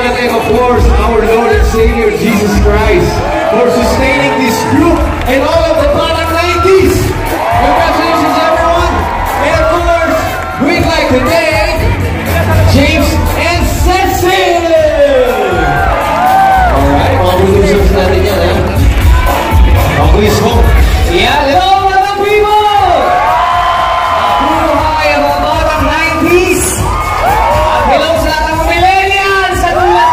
God, and of course, our Lord and Savior, Jesus Christ, for sustaining this group and all of the Parang 90's. Congratulations, everyone. And of course, we'd like to thank James and Cecil. Alright, mga producers natin yan, eh. Please hope. Yeah, hello, mga people! Buhay ang mga Parang 90's. At hello sa lahat ng millennials sa tulad.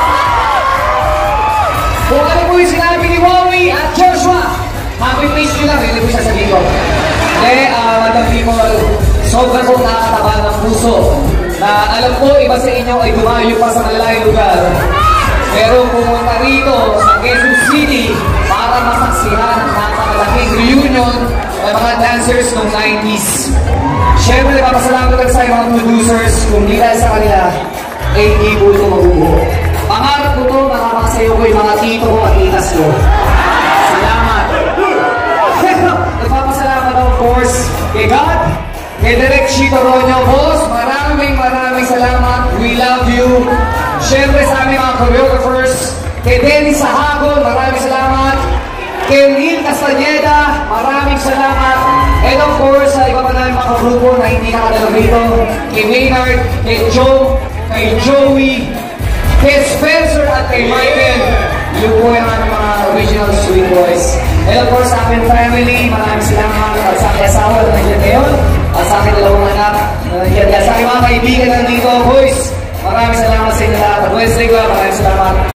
Kung ano po yung sinabi ni Wowie at Joshua, happy face nyo lang, hindi po siya sabihin ko. Madam people, sobrang po nakakataba ng puso na alam ko iba sa inyo ay dumayo pa sa malalayong lugar. Pero pumunta rito sa Quezon City para masaksihan ang napakalaking reunion ng mga dancers ng 90's. Siyempre, papasalamat lang sa mga producers kung di dahil sa kanila, ay hindi po ito mabubuo. Pangarap ko ito, makapakasayo ko yung mga tito ko at titas ko. Salamat. Nagpapasalamat of course kay God, kay Direk Chito Ronyo, boss. Maraming salamat. We love you. Siyempre sa aming mga choreographers, kay Dennis Sahagon, maraming salamat. Kay Neil Castañeda, maraming salamat. And of course, sa iba pa namin mga grupo na hindi nakadala rito, kay Maynard, kay Joe, kay Joey, kay Spencer at kay Michael. Yun po yung mga original Sweet Boys. And of course, sa aking family, maraming salamat. At sa aking asawa na nandiyan ngayon, at sa aking dalawang anak na nandiyan. At sa aking mga kaibigan nandito, boys, maraming salamat sa inyo lahat. At Wednesday ko, maraming salamat.